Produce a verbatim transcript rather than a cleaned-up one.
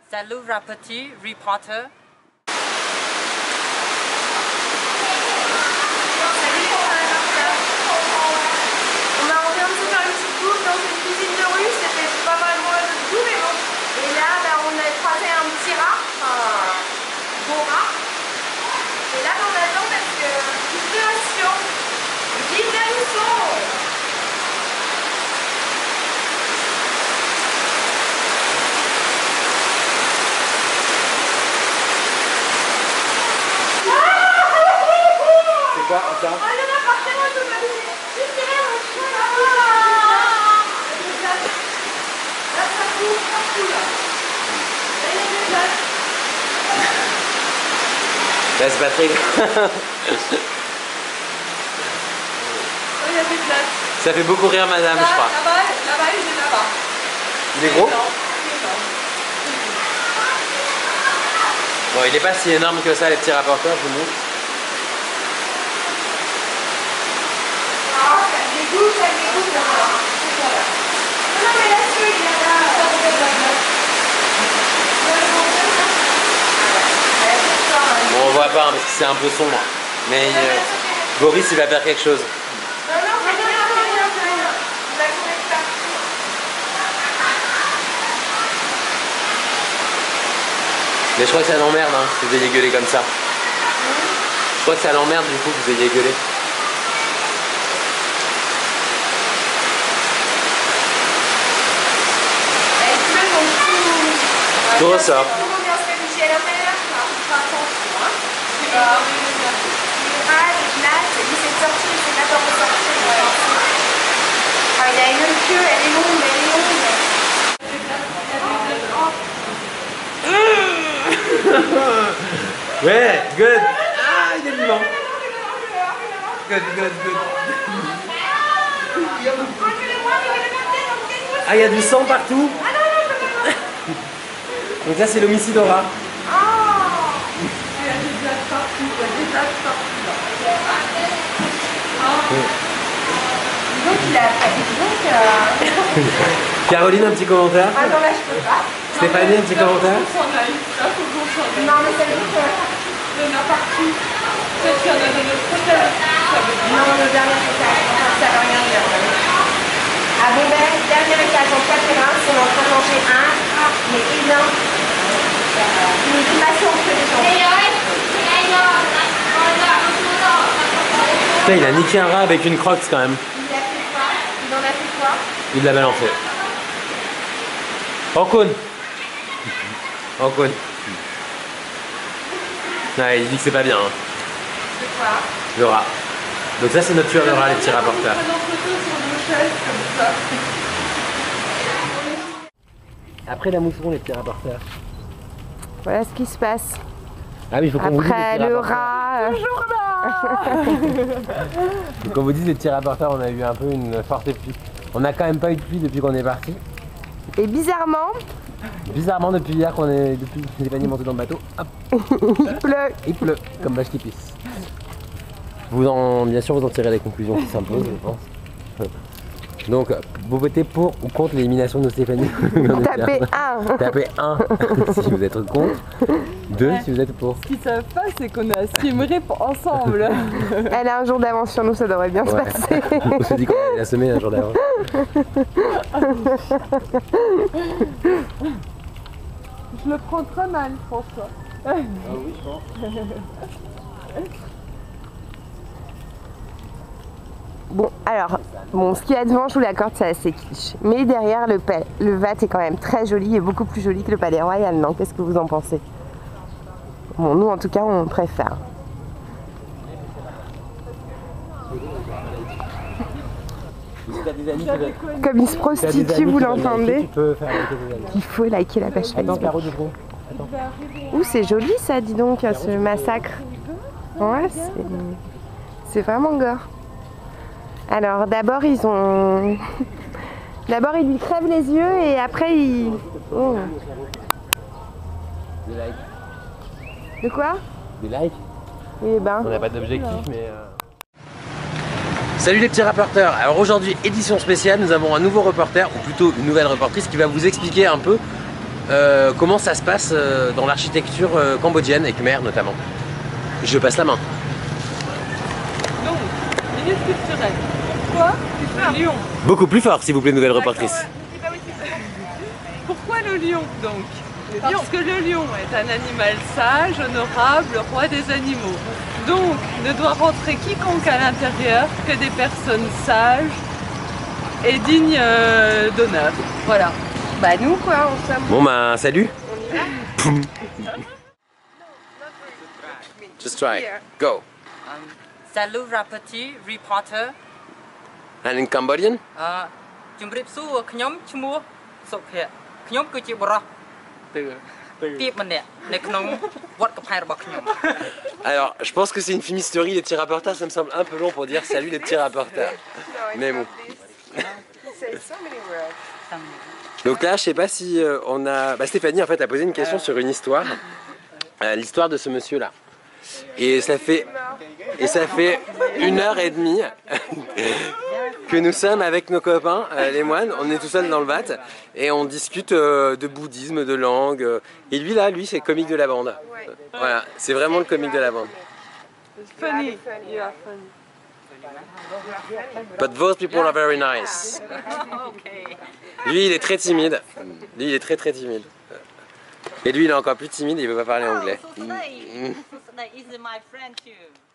Salut Rapati, reporter. On a envie de se faire une petite bouffe dans une cuisine de rue, c'était pas mal moins de tout, mais bon. Et là, bah, on a croisé un petit rat, un beau rat. Et là, on attend parce que vibration, vibration. C'est quoi ça? Ah, il y en a par terre, je peux pas dire. Là, ça court partout, là. Là, il y a des places. Laisse Patrick. Il y a des places. Ça fait beaucoup rire madame, Là, je crois. là-bas, là-bas, il est là-bas. Il est gros? Il est énorme. Bon, il est pas si énorme que ça les petits rapporteurs, je vous montre. Ah, ça me dégoûte, ça me dégoûte, là. Non, non, mais là-dessus, il y a là. Bon, on voit pas hein, parce que c'est un peu sombre. Mais euh, Boris il va faire quelque chose. Non, non, rien, rien, rien, rien. Il va courir partout. Mais je crois que ça l'emmerde hein, que vous ayez gueulé comme ça. Je crois que ça l'emmerde du coup que vous ayez gueulé. Tout ressort. Comment bien se réfugier à la mer, là, on fera attention, hein. Ah oui, oui, oui. Les rats, les glaces, il essaie de sortir, il sait pas comment sortir. Ah, il a une queue, elle est longue, elle est longue. Ouais, good. Ah, il est vivant. Good, good, good. Ah, il y a du sang partout. Donc là, c'est l'homicide au rat. Oh, il y a des blagues partout, il y a des blagues partout. Donc il a donc euh... Caroline, un petit commentaire. Ah non là je peux pas. Stéphanie, un petit commentaire. Non mais ça veut dire que il y en a partout. Peut-être qu'il y en a de notre côté. Non, le dernier étage, ça veut rien dire. À Beauvais, dernier étage en quatre terrains, on est en train de manger un rat, mais énorme. Une équipation que les gens. Putain, il a niqué un rat avec une croque quand même. Il a fait quoi? Il en a fait quoi? Il l'a balancé. En cône. En cône. Ouais, il dit que c'est pas bien. Hein. C'est quoi? Le rat. Donc ça c'est notre tueur de rat, les petits rapporteurs. Après la mousseron, les petits rapporteurs. Voilà ce qui se passe. Ah oui, il faut qu'on vous dise. Après le rat. Toujours là. Donc on vous dit les petits rapporteurs, on a eu un peu une forte pluie. On n'a quand même pas eu de pluie depuis qu'on est parti. Et bizarrement, Bizarrement depuis hier qu'on est depuis que Stéphanie est montée dans le bateau, hop, il pleut. il pleut comme vache qui pisse. Vous en, bien sûr vous en tirez les conclusions qui s'imposent je pense. Donc vous votez pour ou contre l'élimination de Stéphanie. Tapez un. Tapez un si vous êtes contre, deux si vous êtes pour. Ce qu'ils savent pas, c'est qu'on a streameré ensemble. Elle a un jour d'avance sur nous, ça devrait bien Ouais. se passer. On se dit qu'on allait la semer un jour d'avance. Je le prends très mal, François. Ah oui je pense. Bon, alors, bon, ce qu'il y a devant, je vous l'accorde, c'est assez kitsch. Mais derrière, le, pa- le V A T est quand même très joli et beaucoup plus joli que le Palais Royal, non? Qu'est-ce que vous en pensez? Bon, nous, en tout cas, on préfère. Si t'as des amis qui veulent- Comme il se si t'as des prostitue, amis vous qui veulent liker, l'entendez? Tu peux faire liker tes amis. Il faut liker la page Attends, Facebook. Caro du coup. Attends. Ouh, c'est joli ça, dis donc, ce massacre. Ouais, c'est- c'est vraiment gore. Alors, d'abord, ils ont... D'abord, ils lui crèvent les yeux et après, ils... Oh. Des likes. De quoi? Des likes. Eh ben... On n'a pas d'objectif, mais... Euh... Salut les petits rapporteurs. Alors aujourd'hui, édition spéciale, nous avons un nouveau reporter, ou plutôt une nouvelle reportrice, qui va vous expliquer un peu euh, comment ça se passe euh, dans l'architecture euh, cambodgienne et khmer notamment. Je passe la main. Donc, minute culturelle. Pourquoi le lion? Beaucoup plus fort, s'il vous plaît, nouvelle reportrice. Pourquoi le lion donc? Parce que le lion est un animal sage, honorable, roi des animaux. Donc, ne doit rentrer quiconque à l'intérieur que des personnes sages et dignes euh, d'honneur. Voilà. Bah nous quoi, on sommes... Bon bah, salut. On y va. Just try. Go. Um, Salut Rapati reporter And in Cambodian? អឺជំរាបសួរខ្ញុំឈ្មោះសុភ័ក្រខ្ញុំគឺជាបរិសទៀបម្នាក់នៅក្នុងវត្តកផែរបស់ខ្ញុំ Alors, je pense que c'est une fumisterie, les petits rapporteurs, ça me semble un peu long pour dire salut les petits rapporteurs. Mais bon. Donc là, je sais pas si euh, on a... Bah, Stéphanie, en fait, a posé une question sur une histoire. Euh, L'histoire de ce monsieur-là. Et ça fait... Et ça fait une heure et demie que nous sommes avec nos copains, euh, les moines. On est tout seul dans le vat et on discute euh, de bouddhisme, de langue. Et lui là, lui c'est le comique de la bande. Voilà, c'est vraiment le comique de la bande. Funny. You are funny. But those people are very nice. Lui, il est très timide. Lui, il est très très timide. Et lui, il est encore plus timide, il veut pas parler anglais. សួស្តីសួស្តី is my friend too